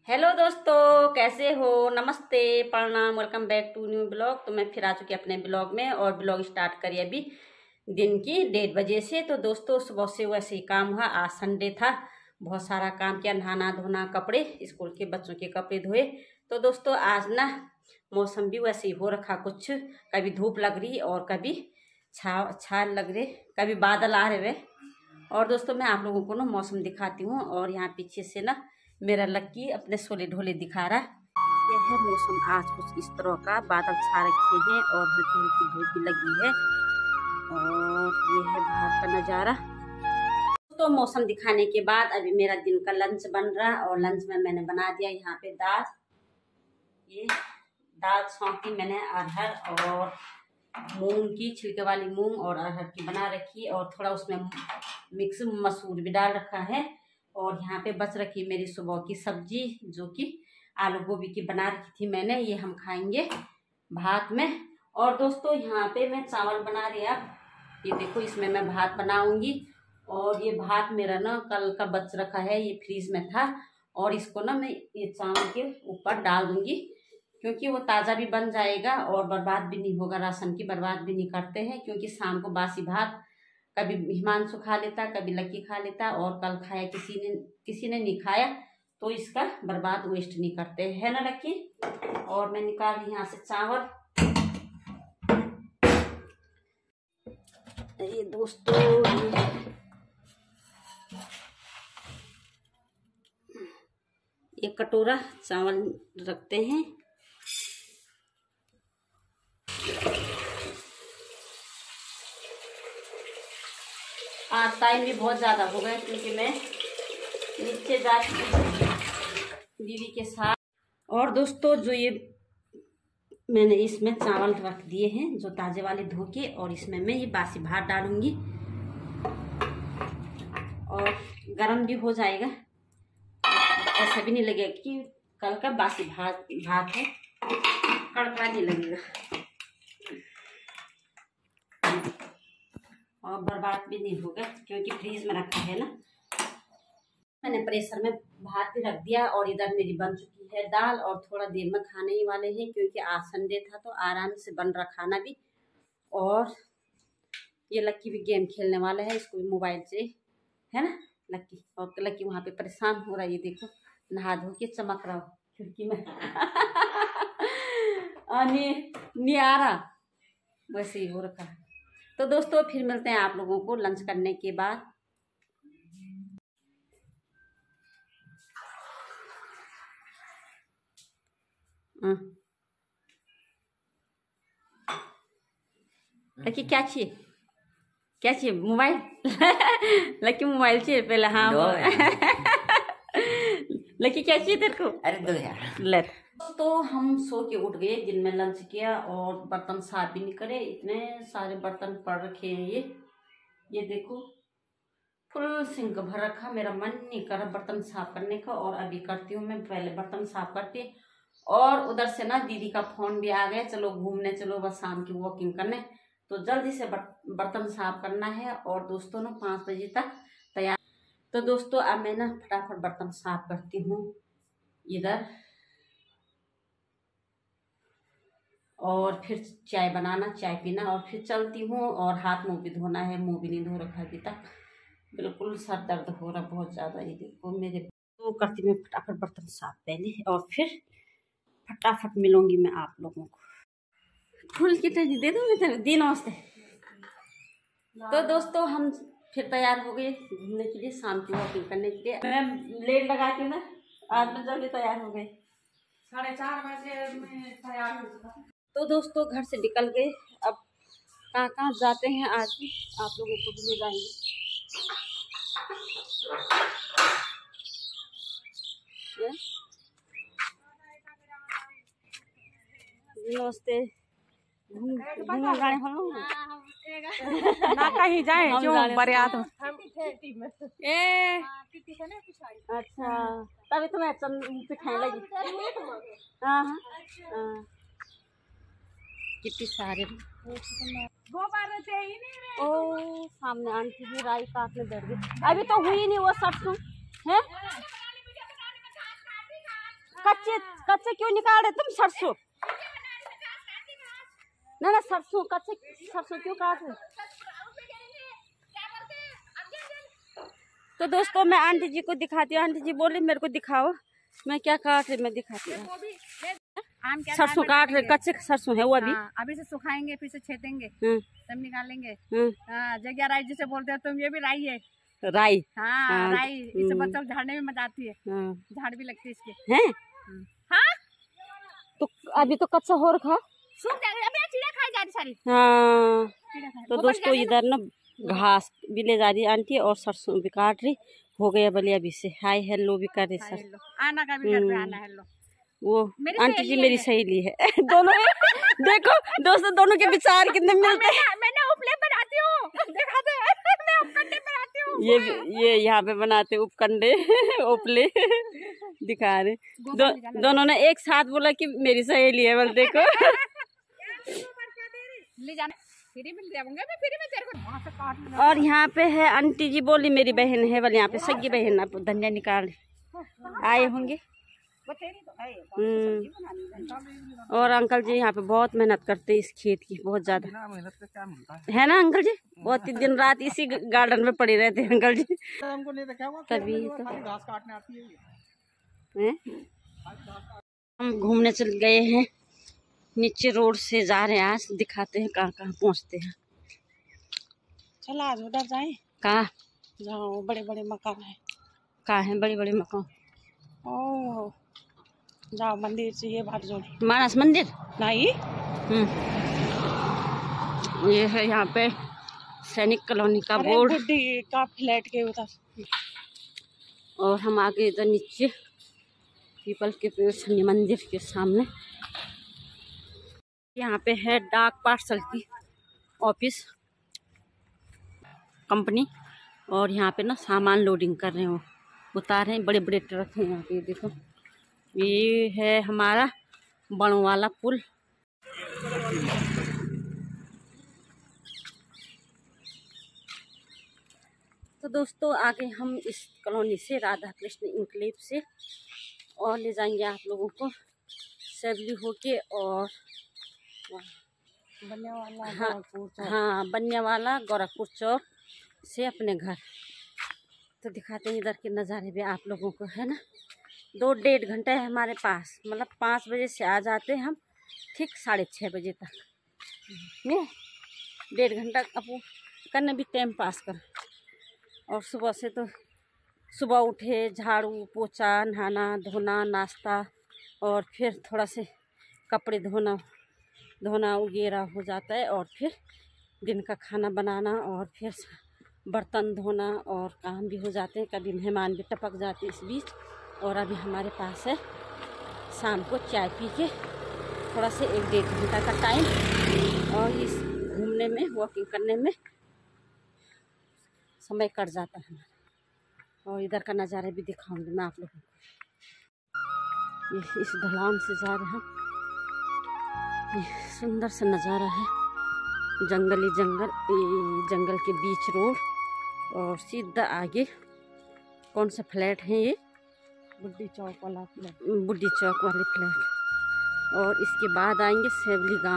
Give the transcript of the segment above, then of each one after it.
Hello दोस्तों, कैसे हो। नमस्ते, प्रणाम, welcome back to new blog. तो मैं फिर आ चुकी अपने ब्लॉग में और ब्लॉग स्टार्ट करिए अभी दिन की 1:30 बजे से। तो दोस्तों सुबह से वैसे ही काम हुआ। आज संडे था, बहुत सारा काम किया, नहाना धोना, कपड़े स्कूल के बच्चों के कपड़े धोए। तो दोस्तों आज ना मौसम भी वैसे ही हो रखा, कुछ कभी धूप लग रही और कभी छाल लग रही, कभी बादल आ रहे। और दोस्तों मैं आप लोगों को ना मौसम दिखाती हूँ। और यहाँ पीछे से ना मेरा लक्की अपने सोले ढोले दिखा रहा। यह है मौसम आज कुछ इस तरह का, बादल छा रखे हैं और हल्की हल्की धूप भी लगी है। और ये है बाहर का नज़ारा। तो मौसम दिखाने के बाद अभी मेरा दिन का लंच बन रहा और लंच में मैंने बना दिया यहाँ पे दाल। ये दाल सौंपी मैंने अरहर और मूंग की, छिलके वाली मूंग और अरहर की बना रखी और थोड़ा उसमें मिक्स मसूर भी डाल रखा है। और यहाँ पे बच रखी मेरी सुबह की सब्जी जो कि आलू गोभी की बना रखी थी मैंने, ये हम खाएंगे भात में। और दोस्तों यहाँ पे मैं चावल बना रही, आप ये देखो, इसमें मैं भात बनाऊंगी। और ये भात मेरा ना कल का बच रखा है, ये फ्रीज में था। और इसको ना मैं ये चावल के ऊपर डाल दूंगी क्योंकि वो ताज़ा भी बन जाएगा और बर्बाद भी नहीं होगा। राशन की बर्बाद भी नहीं करते हैं क्योंकि शाम को बासी भात कभी हिमांशु खा लेता, कभी लक्की खा लेता, और कल खाया किसी ने नहीं खाया, तो इसका बर्बाद वेस्ट नहीं करते है ना लक्की। और मैं निकाल ली यहाँ से चावल। ये दोस्तों एक कटोरा चावल रखते हैं। आज टाइम भी बहुत ज़्यादा हो गया क्योंकि मैं नीचे जा चुकी दीदी के साथ। और दोस्तों जो ये मैंने इसमें चावल रख दिए हैं जो ताज़े वाले धो के, और इसमें मैं ये बासी भात डालूंगी और गरम भी हो जाएगा। ऐसा भी नहीं लगेगा कि कल का बासी भात है, कड़का नहीं लगेगा और बर्बाद भी नहीं होगा क्योंकि फ्रीज में रखा है ना। मैंने प्रेशर में भात भी रख दिया और इधर मेरी बन चुकी है दाल। और थोड़ा देर में खाने ही वाले हैं क्योंकि आज संडे था तो आराम से बन रहा खाना भी। और ये लक्की भी गेम खेलने वाला है, इसको भी मोबाइल से, है ना लक्की। और लक्की वहाँ पे परेशान हो रहा है, ये देखो नहा धो के चमक रहा हो खिड़की में नहीं आ रहा, वैसे ही हो रखा है। तो दोस्तों फिर मिलते हैं आप लोगों को लंच करने के बाद। लकी क्या चाहिए मोबाइल लकी मोबाइल चाहिए पहले। हाँ लकी क्या चाहिए तेरे को? अरे दो यार ले। तो हम सो के उठ गए, दिन में लंच किया और बर्तन साफ भी नहीं करे, इतने सारे बर्तन पड़ रखे हैं। ये देखो फुल सिंक भर रखा, मेरा मन नहीं कर रहा बर्तन साफ करने का। और अभी करती हूँ मैं, पहले बर्तन साफ करती। और उधर से ना दीदी का फोन भी आ गया, चलो घूमने चलो, बस शाम की वॉकिंग करने। तो जल्दी से बर्तन साफ करना है और दोस्तों ना 5 बजे तक तैयार। तो दोस्तों अब मैं ना फटाफट बर्तन साफ करती हूँ इधर, और फिर चाय बनाना, चाय पीना, और फिर चलती हूँ। और हाथ मुँह भी धोना है, मुँह भी नहीं धो रखा अभी तक, बिल्कुल सर दर्द हो रहा बहुत ज़्यादा। ये देखो मेरे तो करती मैं फटाफट बर्तन साफ पहले और फिर फटाफट मिलूंगी मैं आप लोगों को। फूल की टहनी दे दूँ मैं दी, नमस्ते। तो दोस्तों हम फिर तैयार हो गए घूमने के लिए, शाम की वॉकिंग करने के लिए। मैं लेट लगा के ना आज मैं जल्दी तैयार हो गई, 4:30 बजे में तैयार हो गई। तो दोस्तों घर से निकल गए, अब कहाँ कहाँ जाते हैं आज भी आप लोगों को भी ले जाएंगे। नमस्ते। गाने ना कहीं जाए जो बरियात अच्छा तभी तो मैं सिखाने लगी। हाँ हाँ कितनी सारे ओ सामने आंटी भी राई काटने बैठ गई, अभी तो हुई नहीं वो सब तुम है। कच्चे क्यों निकाल रहे तुम? सरसों ना सरसों, कच्चे सरसों क्यों काट रहे? तो दोस्तों मैं आंटी जी को दिखाती हूँ। आंटी जी बोली मेरे को दिखाओ मैं क्या काट रही, मैं दिखाती हूँ। सरसों काट रहे, कच्चे सरसों है वो अभी से सुखाएंगे, फिर से छेदेंगे, तब निकालेंगे। जगह राई जिसे बोलते हैं तुम, ये भी राई है। राई? हाँ राई, इससे बच्चों को झाड़ने में मजा आती है। झाड़ भी लगती है इसके। हैं? हाँ तो अभी तो कच्चा हो रखा, सूख जाएगा, अभी चिड़िया खाई जा रही सारी। हाँ तो दोस्तों इधर ना घास भी ले जा रही आंटी और सरसों भी काट रही। हो गया बलिया अभी से हाय हेलो भी कर रही सर। आना का भी घर पे आना हेलो। वो आंटी जी मेरी सहेली है। दोनों देखो दोस्तों, दोनों के विचार कितने मिलते हैं। मैं उपले बनाती हूँ, दिखा दे, मैं उपकंडे बनाती हूँ। ये यहाँ पे बनाते उपकंडे उपले दिखा रहे। दोनों ने एक साथ बोला कि मेरी सहेली है। बोल देखो ले जाना, फ्री में ले जाऊंगा मैं, फ्री में तेरे को वहां से काट। और यहाँ पे है आंटी जी बोली मेरी बहन है वाले, यहाँ पे सगी बहन आप धनिया निकाल आए होंगे। और अंकल जी यहाँ पे बहुत मेहनत करते हैं इस खेत की, बहुत ज्यादा है ना अंकल जी? बहुत दिन रात इसी गार्डन में पड़े रहते हैं अंकल जी। तभी तो हम घूमने चल गए हैं, नीचे रोड से जा रहे हैं। आज दिखाते हैं कहाँ कहाँ पहुँचते हैं। चला आज उधर जाए, कहाँ? जहाँ बड़े बड़े मकान है। कहाँ है बड़े बड़े मकान? ओ जाओ मंदिर से ये बात जोड़ी, मानस मंदिर नहीं। ये है यहाँ पे सैनिक कॉलोनी का बोर्ड बुड्ढी का फ्लैट के उधर। और हम आगे इधर नीचे पीपल के पेड़ शनि मंदिर के सामने। यहाँ पे है डाक पार्सल की ऑफिस कंपनी, और यहाँ पे ना सामान लोडिंग कर रहे हो, उतार रहे हैं। बड़े बड़े ट्रक हैं यहाँ पे, देखो ये है हमारा बणों वाला पुल। तो दोस्तों आगे हम इस कॉलोनी से राधा कृष्ण इंक्लेव से और ले जाएंगे आप लोगों को सेवली होके और बनिया वाला गोरखपुर चौक से अपने घर। तो दिखाते हैं इधर के नज़ारे भी आप लोगों को, है ना। 2-1.5 घंटा है हमारे पास, मतलब 5 बजे से आ जाते हैं हम, ठीक 6:30 बजे तक नहीं, 1.5 घंटा अब करने भी टाइम पास कर। और सुबह से तो सुबह उठे, झाड़ू पोछा, नहाना धोना, नाश्ता, और फिर थोड़ा से कपड़े धोना वगैरह हो जाता है, और फिर दिन का खाना बनाना, और फिर बर्तन धोना और काम भी हो जाते हैं। कभी मेहमान भी टपक जाते हैं इस बीच। और अभी हमारे पास है शाम को चाय पी के थोड़ा से 1-1.5 घंटा का टाइम, और इस घूमने में वॉकिंग करने में समय कट जाता है हमारा। और इधर का नज़ारा भी दिखाऊंगी मैं आप लोगों को। ये इस ढलान से जा रहे हैं, ये सुंदर सा नज़ारा है, जंगल ही जंगल, जंगल के बीच रोड, और सीधा आगे कौन सा फ्लैट है ये? बुड्ढी चौक वाला फ्लैट, बुड्ढी चौक वाले फ्लैट। और इसके बाद आएंगे सेवली गांव।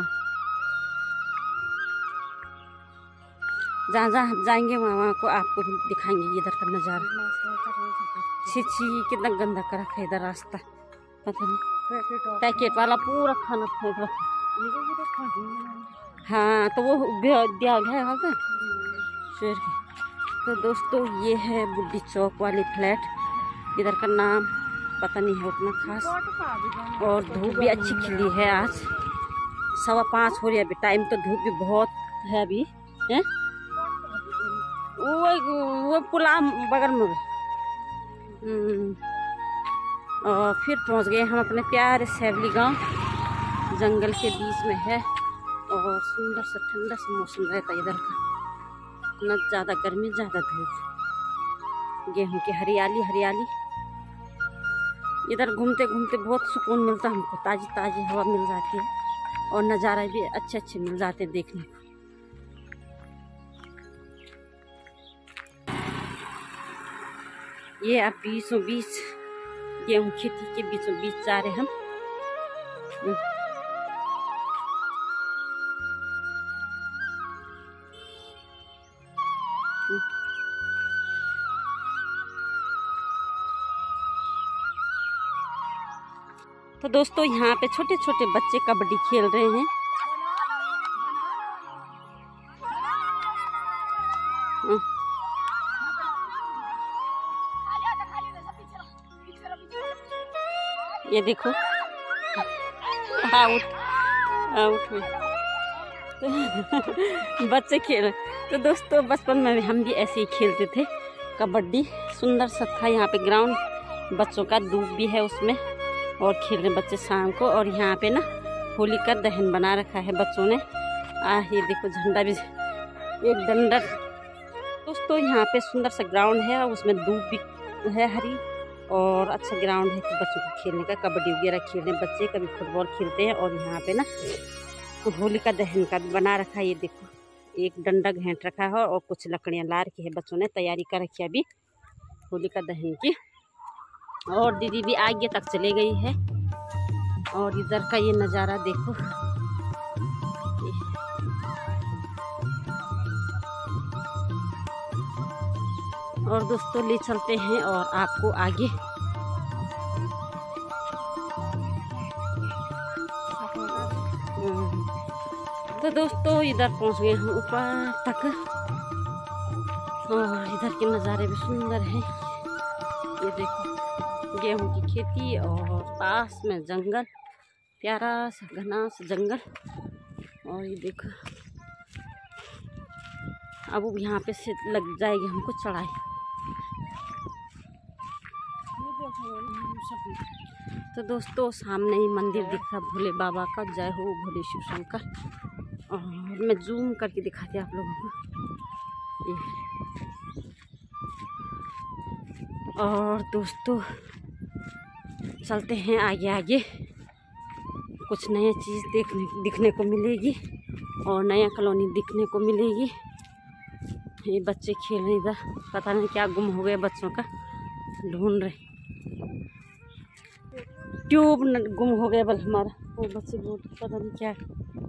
जहाँ जहाँ जाएंगे वहाँ को आपको भी दिखाएंगे इधर का नज़ारा। छी कितना गंदा कर रखा है इधर रास्ता, पता नहीं पैकेट वाला पूरा खाना फेंक रखा। हाँ तो वो दिया है होगा शेर। तो दोस्तों ये है बुड्ढी चौक वाली फ्लैट, इधर का नाम पता नहीं है उतना खास। और धूप भी अच्छी खिली है, आज 5:15 हो रही है अभी टाइम, तो धूप भी बहुत है अभी है। वो पुला बगल में। और फिर पहुंच गए हम अपने प्यारे सेवली गांव, जंगल के बीच में है, और सुंदर सा ठंडा सा मौसम रहता है इधर का, न ज़्यादा गर्मी ज़्यादा धूप। गेहूं की हरियाली हरियाली। इधर घूमते घूमते बहुत सुकून मिलता है हमको, ताज़ी ताज़ी हवा मिल जाती है, और नज़ारे भी अच्छे अच्छे मिल जाते हैं देखने को। ये अब बीचों बीच गेहूँ खेती के बीचों बीच जा रहे हम, तो दोस्तों यहाँ पे छोटे छोटे बच्चे कबड्डी खेल रहे हैं। ये देखो आउट आउट बच्चे खेल। तो दोस्तों बचपन में हम भी ऐसे ही खेलते थे कबड्डी। सुंदर सा था यहाँ पे ग्राउंड, बच्चों का दूब भी है उसमें और खेल रहे बच्चे शाम को। और यहाँ पे ना होली का दहन बना रखा है बच्चों ने। ये देखो झंडा भी, एक डंडा। दोस्तों यहाँ पे सुंदर सा ग्राउंड है और उसमें दूब भी है हरी, और अच्छा ग्राउंड है तो बच्चों को खेलने का, कबड्डी वगैरह खेल रहे हैं बच्चे, कभी फुटबॉल खेलते हैं। और यहाँ पे ना होली का दहन का भी बना रखा है। ये देखो एक डंडा घेंट रखा है और कुछ लकड़ियाँ ला रखी है, बच्चों ने तैयारी कर रखी है अभी होली का दहन की। और दीदी भी आगे तक चले गई है। और इधर का ये नज़ारा देखो, और दोस्तों ले चलते हैं और आपको आगे। तो दोस्तों इधर पहुंच गए हम ऊपर तक, और इधर के नज़ारे भी सुंदर हैं। ये देखो गेहूं की खेती और पास में जंगल, प्यारा सा घना सा जंगल। और ये देखो अब यहाँ पे से लग जाएगी हमको चढ़ाई। तो दोस्तों सामने ही मंदिर दिख रहा भोले बाबा का, जय हो भोले शिव शंकर। और मैं जूम करके दिखाती हूँ आप लोगों को ये। और दोस्तों चलते हैं आगे आगे, कुछ नया चीज़ दिखने को मिलेगी और नया कॉलोनी दिखने को मिलेगी। ये बच्चे खेल रहे इधर, पता नहीं क्या गुम हो गया बच्चों का, ढूंढ रहे। ट्यूब गुम हो गया बल हमारा, वो बच्चे बोल पता नहीं क्या।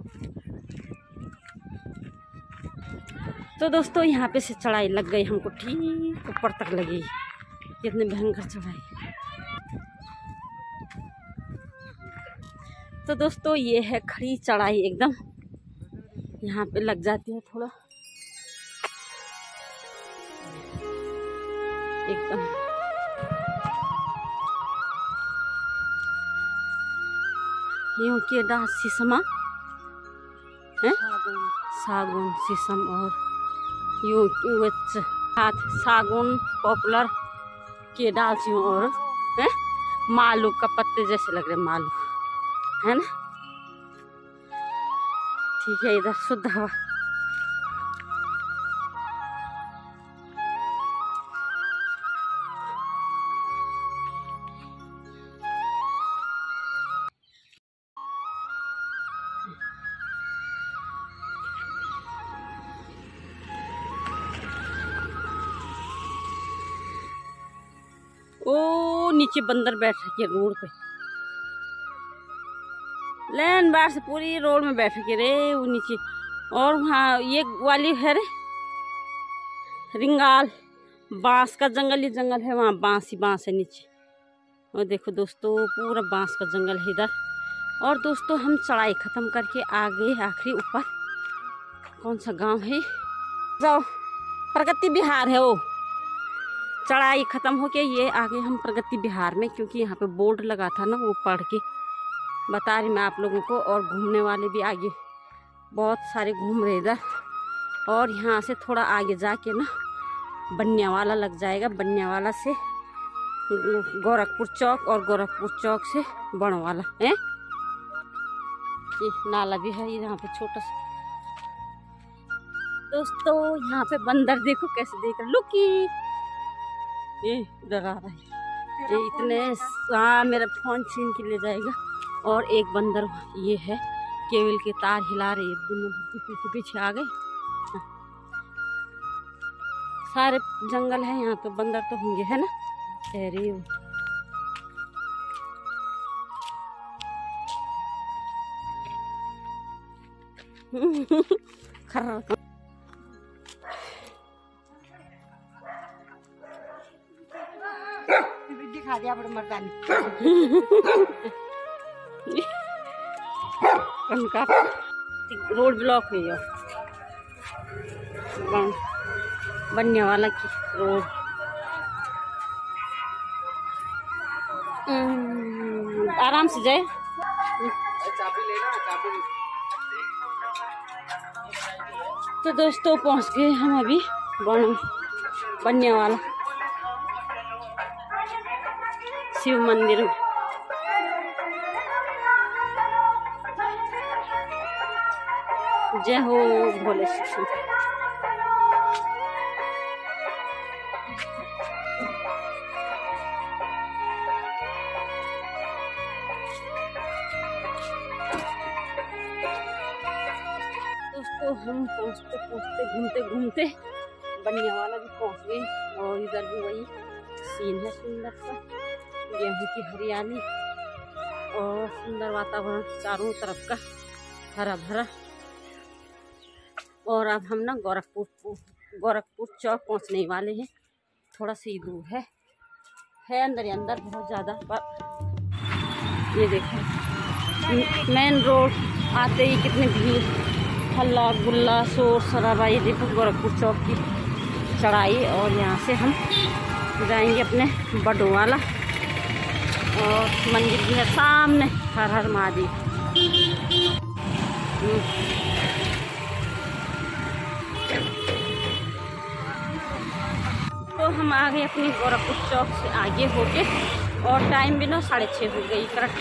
तो दोस्तों यहाँ पे से चढ़ाई लग गई हमको, ठीक ऊपर तक लगी। कितने भयंकर चढ़ाई। तो दोस्तों ये है खड़ी चढ़ाई एकदम, यहाँ पे लग जाती है थोड़ा एकदम। यूँ के डांस शीशमा है, सागौन शीशम, और यूँ हाथ सागौन पॉपुलर के डाल और है मालू का पत्ते जैसे लग रहे, मालू है ना। ठीक है, इधर शुद्ध हवा। ओ नीचे बंदर बैठ रखे रोड पे, लेन बार से पूरी रोड में बैठ के रे वो नीचे। और वहाँ ये वाली है रे रिंगाल, बांस का जंगल, ये जंगल है वहाँ, बांस ही बांस है नीचे। और देखो दोस्तों पूरा बांस का जंगल है इधर। और दोस्तों हम चढ़ाई ख़त्म करके आ गए आखिरी ऊपर। कौन सा गांव है, जाओ प्रगति बिहार है वो। चढ़ाई ख़त्म होके ये आ गए हम प्रगति बिहार में, क्योंकि यहाँ पे बोर्ड लगा था ना, वो पढ़ के बता रही मैं आप लोगों को। और घूमने वाले भी आगे बहुत सारे घूम रहे इधर। और यहाँ से थोड़ा आगे जाके ना बनियावाला लग जाएगा, बनियावाला से गोरखपुर चौक, और गोरखपुर चौक से बड़वाला है। ये नाला भी है यहाँ पे छोटा सा। दोस्तों यहाँ पे बंदर देखो कैसे देख रहे, लुकी ये इधर आ रहा है, ये इतने। हाँ मेरा फोन छीन के ले जाएगा। और एक बंदर ये है, केबल के तार हिला रहे, पीछे पीछे आ गए। सारे जंगल है यहाँ पे, बंदर तो होंगे है ना, कह रही हूँ। खर दिखा दिया बड़े मर्दानी उनका रोड ब्लॉक हुई है बनने वाला की रोड। आराम से जाए। तो दोस्तों पहुंच गए हम अभी बनने वाला शिव मंदिर में। जय हो भोले शिव। दोस्तों हम पहुँचते पहुँचते घूमते घूमते बनने वाला भी पहुँच गए और इधर भी वही सीन है सुंदर सा, गेहूं की हरियाली और सुंदर वातावरण चारों तरफ का हरा भरा। और अब हम ना गोरखपुर चौक पहुँचने वाले हैं। थोड़ा सा ही दूर है अंदर ही अंदर बहुत ज़्यादा। पर ये देखो मेन रोड आते ही कितनी भीड़, हल्ला गुल्ला शोर शराबा। ये देखो गोरखपुर चौक की चढ़ाई। और यहाँ से हम जाएंगे अपने बडोवाला और मंदिर भी है सामने। हर हर महादेव। तो हम आ गए अपनी गोरखपुर चौक से आगे होके और टाइम भी ना 6:30 हो गई करेक्ट।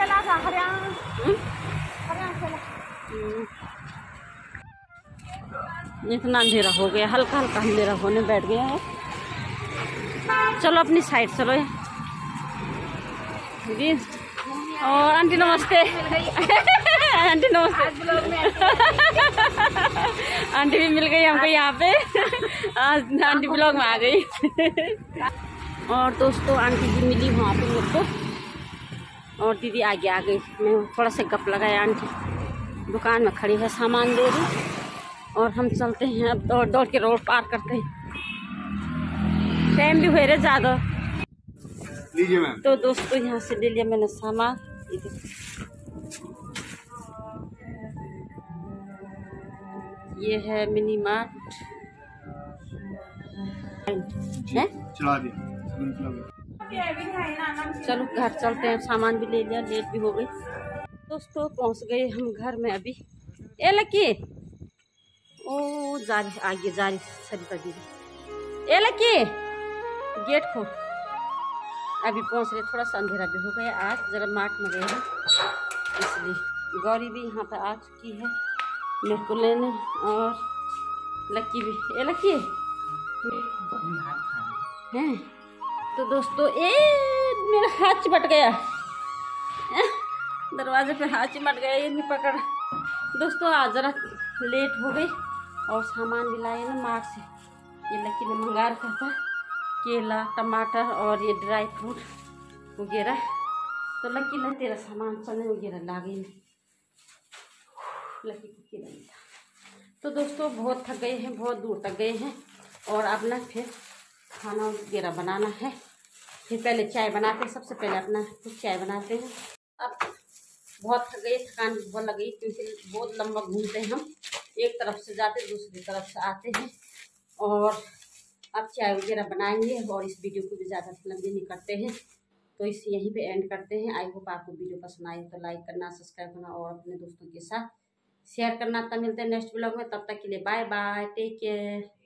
इतना अंधेरा हो गया, हल्का हल्का अंधेरा होने बैठ गया है। चलो अपनी साइड चलो जी। और आंटी नमस्ते। आंटी नमस्ते। आंटी भी मिल गई हमको यहाँ पे। आज आंटी ब्लॉग में आ गई। और दोस्तों आंटी जी मिली वहाँ पे मेरे को और दीदी आगे आ गई। मैं थोड़ा सा गप लगाया। आंटी दुकान में खड़ी है, सामान दे रही और हम चलते हैं अब दौड़ दौड़ के रोड पार करते हैं। टाइम भी हुए रे ज़्यादा। लीजिए मैम। तो दोस्तों यहाँ से ले लिया मैंने सामान। ये है मिनी मार्ट है। चला दिया। चलो घर चलते हैं, सामान भी ले लिया, लेट भी हो गई। दोस्तों पहुँच गए हम घर में अभी। ए लकी ओ जा रही आगे जा रही सरिता दीदी। ए लकी गेट खोल। अभी पहुँच रहे, थोड़ा सा अंधेरा भी हो गया। आज जरा मार्ट में गए हैं इसलिए। गौरी भी यहाँ पर आ चुकी है मेरे को लेने और लक्की भी। ए लक्की हैं। तो दोस्तों मेरा हाथ चिपट गया, दरवाजे पे हाथ चिपट गया, ये नहीं पकड़। दोस्तों आज जरा लेट हो गई और सामान भी लाए ना मार्ट से। ये लक्की ने मंगा रखा था, केला टमाटर और ये ड्राई फ्रूट वगैरह। तो लक्की ने तेरा सामान चने वगैरह ला गई। लक्की को केला नहीं था। तो दोस्तों बहुत थक गए हैं, बहुत दूर तक गए हैं और अब ना फिर खाना वगैरह बनाना है। फिर पहले चाय बनाते हैं, सबसे पहले अपना कुछ चाय बनाते हैं। अब बहुत थक गए, थकान बहुत लग गई क्योंकि बहुत लंबा घूमते हैं हम। एक तरफ से जाते दूसरी तरफ से आते हैं। और अब चाय वगैरह बनाएंगे और इस वीडियो को भी ज़्यादा लंबी नहीं करते हैं, तो इसे यहीं पे एंड करते हैं। आई होप आपको वीडियो पसंद आए तो लाइक करना, सब्सक्राइब करना और अपने दोस्तों के साथ शेयर करना। तब मिलते हैं नेक्स्ट ब्लॉग में, तब तक के लिए बाय बाय, टेक केयर।